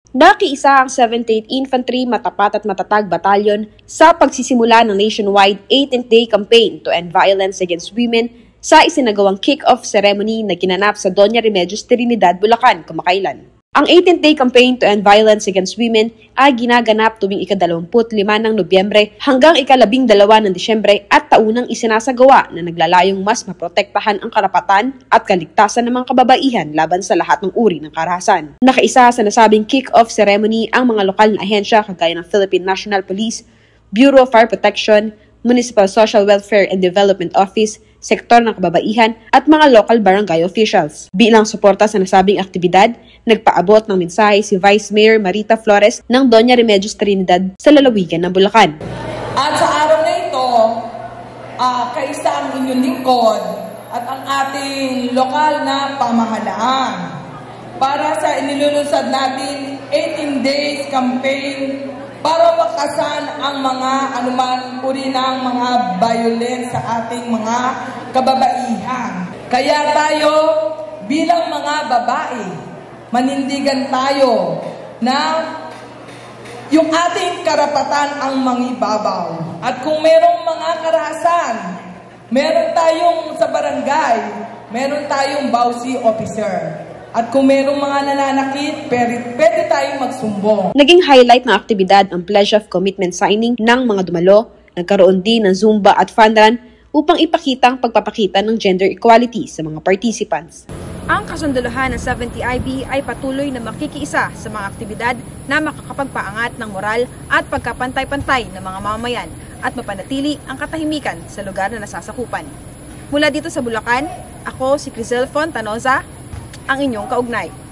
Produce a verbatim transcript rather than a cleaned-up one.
Nakiisa ang seventieth Infantry Matapat at Matatag Battalion sa pagsisimula ng nationwide eighteenth Day Campaign to End Violence Against Women sa isinagawang kick-off ceremony na ginanap sa Doña Remedios Trinidad, Bulacan, kamakailan. Ang eighteenth Day Campaign to End Violence Against Women ay ginaganap tuwing ikadalawamput lima ng Nobyembre hanggang ikalabing dalawa ng Disyembre at taunang isinasagawa na naglalayong mas maprotektahan ang karapatan at kaligtasan ng mga kababaihan laban sa lahat ng uri ng karahasan. Nakaisa sa nasabing kick-off ceremony ang mga lokal na ahensya kagaya ng Philippine National Police, Bureau of Fire Protection, Municipal Social Welfare and Development Office, sektor ng kababaihan at mga local barangay officials. Bilang suporta sa nasabing aktibidad, nagpaabot ng mensahe si Vice Mayor Marita Flores ng Doña Remedios Trinidad sa lalawigan ng Bulacan. At sa araw na ito, uh, kaisa ang inyong lingkod at ang ating lokal na pamahalaan para sa inilulunsad natin eighteen days campaign para wakasan ang mga anuman uri ng mga violence sa ating mga kababaihan. Kaya tayo bilang mga babae, manindigan tayo na yung ating karapatan ang mangibabaw. At kung merong mga karahasan, meron tayong sa barangay, meron tayong bawsi officer. At kung merong mga nananakit, pwede, pwede tayong magsumbong. Naging highlight ng aktibidad ang Pledge of Commitment signing ng mga dumalo. Nagkaroon din ng Zumba at Fun Run upang ipakita ang pagpapakita ng gender equality sa mga participants. Ang kasunduluhan ng seventy I B ay patuloy na makikiisa sa mga aktibidad na makakapagpaangat ng moral at pagkapantay-pantay ng mga mamamayan at mapanatili ang katahimikan sa lugar na nasasakupan. Mula dito sa Bulacan, ako si Crizel Fontanoza, ang inyong kaugnay.